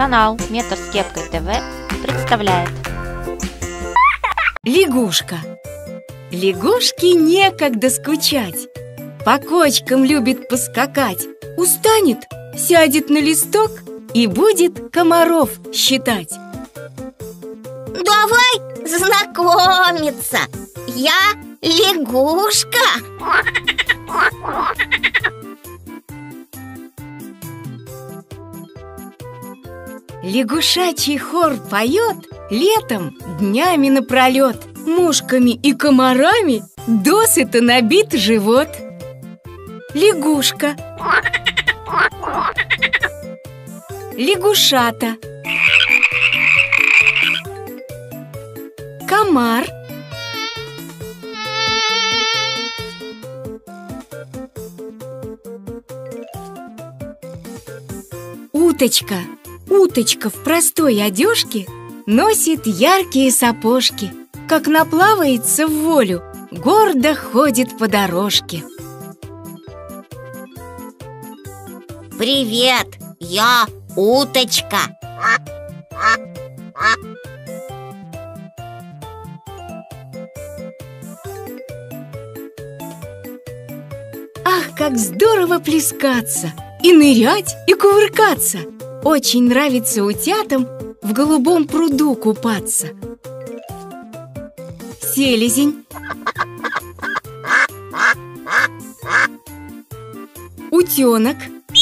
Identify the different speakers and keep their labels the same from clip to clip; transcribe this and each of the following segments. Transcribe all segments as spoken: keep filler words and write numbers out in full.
Speaker 1: Канал Метр с кепкой ТВ представляет
Speaker 2: Лягушка. Лягушке некогда скучать, по кочкам любит поскакать. Устанет, сядет на листок и будет комаров считать.
Speaker 3: Давай знакомиться. Я лягушка.
Speaker 2: Лягушачий хор поет летом днями напролет. Мушками и комарами досыта набит живот. Лягушка. Лягушата. Комар. Уточка. Уточка в простой одежке носит яркие сапожки. Как наплавается в волю, гордо ходит по дорожке.
Speaker 3: Привет, я уточка.
Speaker 2: Ах, как здорово плескаться, и нырять, и кувыркаться. Очень нравится утятам в голубом пруду купаться. Селезень. Утенок.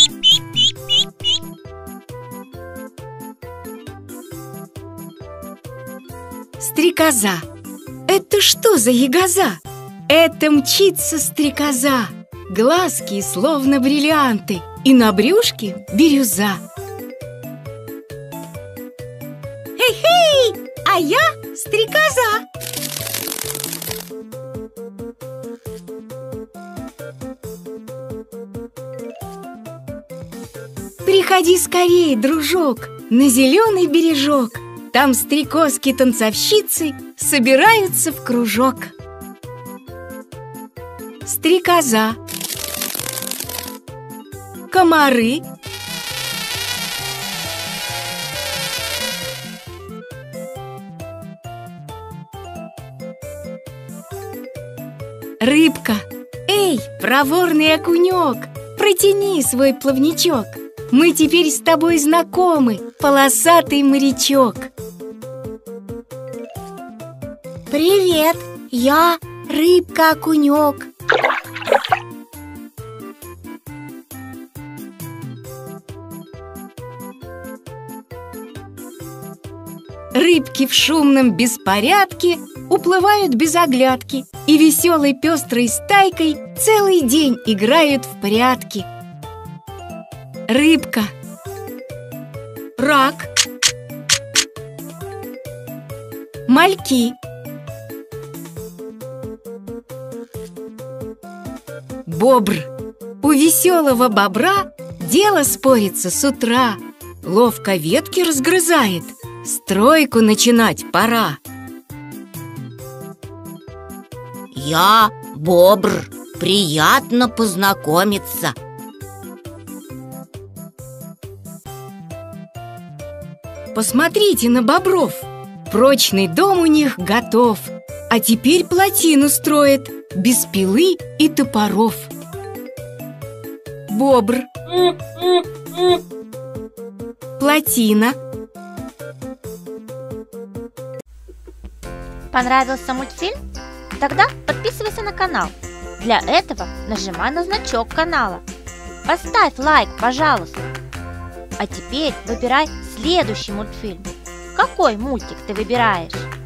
Speaker 2: Стрекоза. Это что за ягоза? Это мчится стрекоза. Глазки словно бриллианты, и на брюшке бирюза. Хей-хей, а я стрекоза. Приходи скорее, дружок, на зеленый бережок. Там стрекозки-танцовщицы собираются в кружок. Стрекоза. Комары. Рыбка. Эй, проворный окунек, протяни свой плавничок. Мы теперь с тобой знакомы, полосатый морячок.
Speaker 3: Привет, я рыбка-окунек.
Speaker 2: Рыбки в шумном беспорядке уплывают без оглядки и веселой пестрой стайкой целый день играют в прятки. Рыбка. Рак. Мальки. Бобр. У веселого бобра дело спорится с утра. Ловко ветки разгрызает, стройку начинать пора.
Speaker 3: Я бобр, приятно познакомиться.
Speaker 2: Посмотрите на бобров, прочный дом у них готов. А теперь плотину строят без пилы и топоров. Бобр. Плотина.
Speaker 1: Понравился мультфильм? Тогда подписывайся на канал. Для этого нажимай на значок канала. Поставь лайк, пожалуйста. А теперь выбирай следующий мультфильм. Какой мультик ты выбираешь?